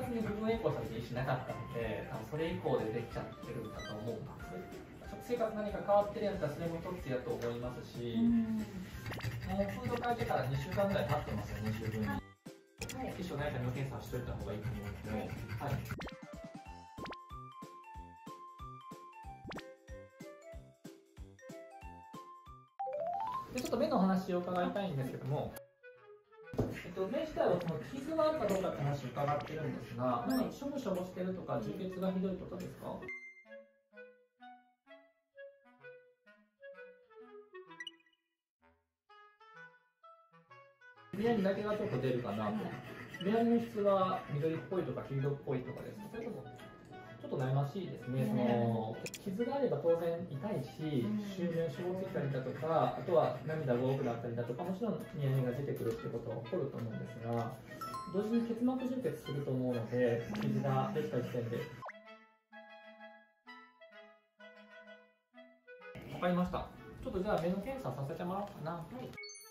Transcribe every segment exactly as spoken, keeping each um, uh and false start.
活に部分エコーした時にしなかったので、多分それ以降でできちゃってるんだと思うんです。食生活何か変わってるやったらそれも一つやと思いますし、もうフード変えてからにしゅうかんぐらい経ってますよね、十分に。はい、一緒何か尿検査はしといた方がいいと思うので、はい。でちょっと目の話を伺いたいんですけども、えっと、目自体はその傷があるかどうかって話を伺ってるんですが、何かしょぼしょぼしてるとか、充血がひどいことですか？目やりだけがちょっと出るかなと。目やりの質は緑っぽいとか黄色っぽいとかですか？それともちょっと悩ましいですね。その傷があれば当然痛いし、周辺しぼついたりだとか、あとは涙が多くなったりだとか、もちろん目やりが出てくるっていうことは起こると思うんですが、同時に結膜充血すると思うので、傷ができた時点で。わかりました。ちょっとじゃあ目の検査させてもらおうかな。はい。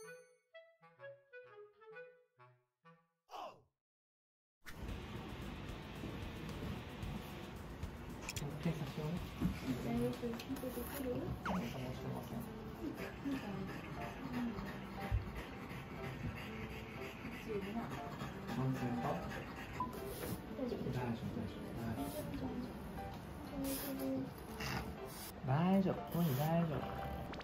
検査しようね。よく聞いてできる？検査もしてません。安全か？大丈夫。大丈夫。大丈夫。トニー大丈夫。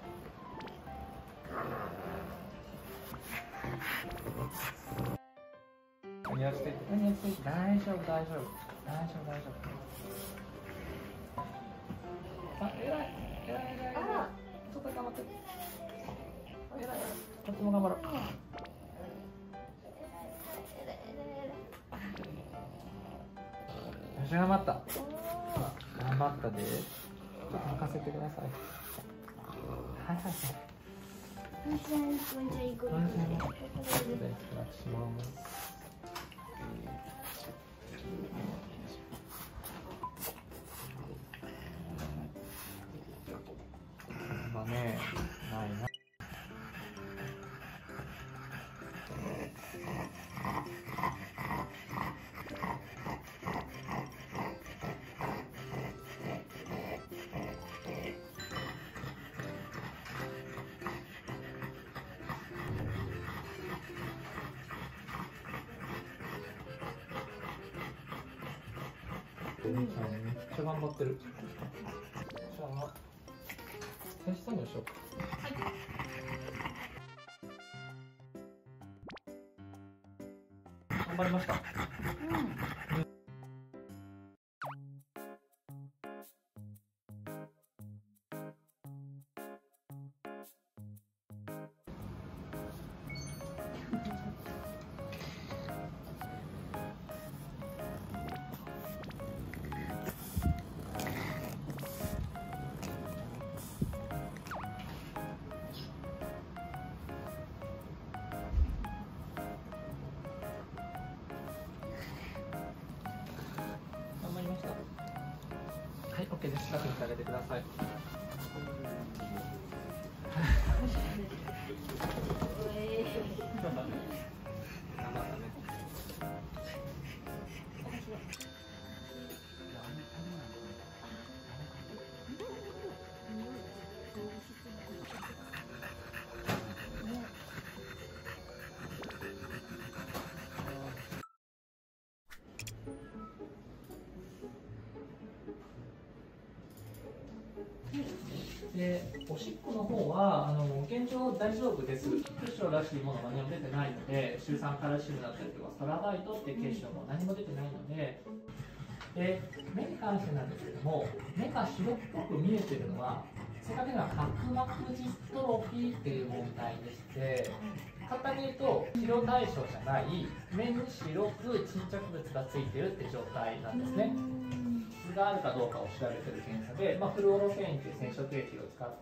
何やって何やって大丈夫大丈夫大丈夫大丈夫。あ、偉い、偉い、偉い。あら、ちょっと頑張って。あ、偉い、こっちも頑張ろう。よし、頑張った。頑張ったで。ちょっと任せてください。はいはいはい。じゃあ、行こう。失礼します。ね、ないな。お兄ちゃんめっちゃ頑張ってる。じゃあ、選手作業しようか。はい。頑張りました。うん。はい、OK です。楽にしてあげてください。頑張ったね。で、おしっこの方はあの現状大丈夫です。血症らしいものが何も出てないので、シュウ酸カルシウムだったりとかストラバイトっていう血症も何も出てないので、で目に関してなんですけども、目が白っぽく見えてるのは正確には角膜ジストロフィーっていう問題でして、簡単に言うと治療対象じゃない目に白く沈着物がついてるって状態なんですね。傷があるかどうかを調べてる検査で、まあ、フルオロフェインという染色液を使って、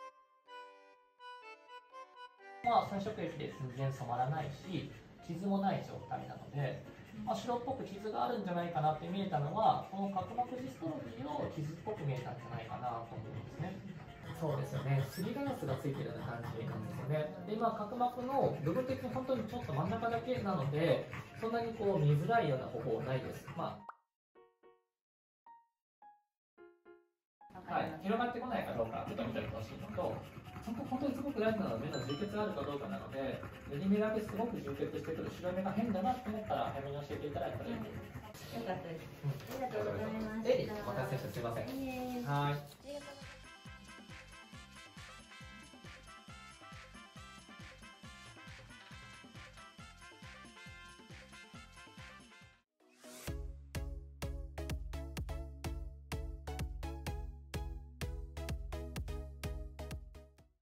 まあ、染色液で全然染まらないし傷もない状態なので、まあ、白っぽく傷があるんじゃないかなって見えたのは、この角膜ジストロフィーを傷っぽく見えたんじゃないかなと思うんですね。 そうですよね、すりガラスがついてるような感じなんですよね。で今、角膜の部分的に本当にちょっと真ん中だけなので、そんなにこう見づらいような方法ないです。まあはい、広がってこないかどうかちょっと見ておいてほしいのと、本当本当にすごく大事なのは目の充血があるかどうかなので、よにめだけすごく充血してくる白目が変だなと思ったら早めに教えていただいたらいいと思います。 よかったです。 うん、 ありがとうございました。 エリお待たせしてすみません。 いえいえはい。 ありがとう